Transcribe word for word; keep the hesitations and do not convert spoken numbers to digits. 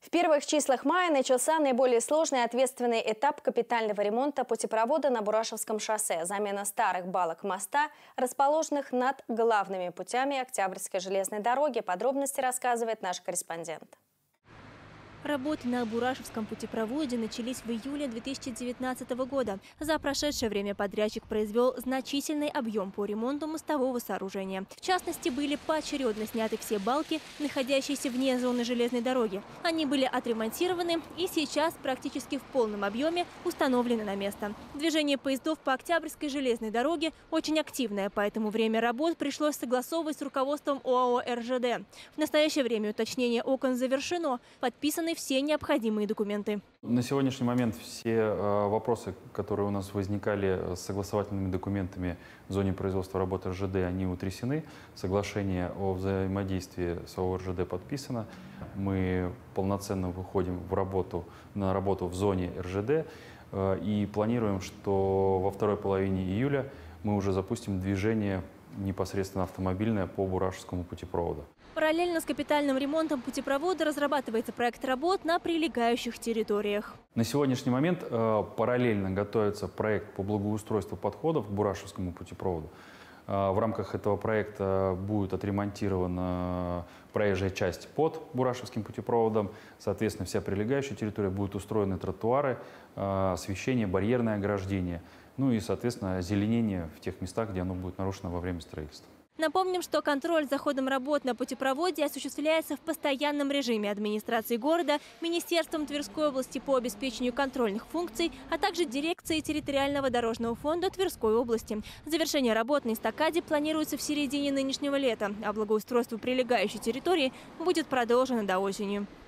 В первых числах мая начался наиболее сложный и ответственный этап капитального ремонта путепровода на Бурашевском шоссе. Замена старых балок моста, расположенных над главными путями Октябрьской железной дороги. Подробности рассказывает наш корреспондент. Работы на Бурашевском путепроводе начались в июле две тысячи девятнадцатого года. За прошедшее время подрядчик произвел значительный объем по ремонту мостового сооружения. В частности, были поочередно сняты все балки, находящиеся вне зоны железной дороги. Они были отремонтированы и сейчас практически в полном объеме установлены на место. Движение поездов по Октябрьской железной дороге очень активное, поэтому время работ пришлось согласовывать с руководством ОАО эр жэ дэ. В настоящее время уточнение окон завершено, подписаны все необходимые документы. На сегодняшний момент все э, вопросы, которые у нас возникали с согласовательными документами в зоне производства работы эр жэ дэ, они утрясены. Соглашение о взаимодействии с ОАО эр жэ дэ подписано. Мы полноценно выходим в работу, на работу в зоне эр жэ дэ э, и планируем, что во второй половине июля мы уже запустим движение непосредственно автомобильное по Бурашевскому путепроводу. Параллельно с капитальным ремонтом путепровода разрабатывается проект работ на прилегающих территориях. На сегодняшний момент э, параллельно готовится проект по благоустройству подходов к Бурашевскому путепроводу. Э, в рамках этого проекта будет отремонтирована проезжая часть под Бурашевским путепроводом. Соответственно, вся прилегающая территория, будут устроены тротуары, э, освещение, барьерное ограждение. Ну и, соответственно, озеленение в тех местах, где оно будет нарушено во время строительства. Напомним, что контроль за ходом работ на путепроводе осуществляется в постоянном режиме администрации города, Министерством Тверской области по обеспечению контрольных функций, а также дирекцией территориального дорожного фонда Тверской области. Завершение работ на эстакаде планируется в середине нынешнего лета, а благоустройство прилегающей территории будет продолжено до осени.